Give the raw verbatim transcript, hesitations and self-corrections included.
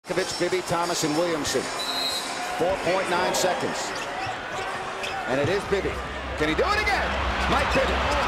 Bibby, Thomas, and Williamson. four point nine seconds. And it is Bibby. Can he do it again? Mike Bibby.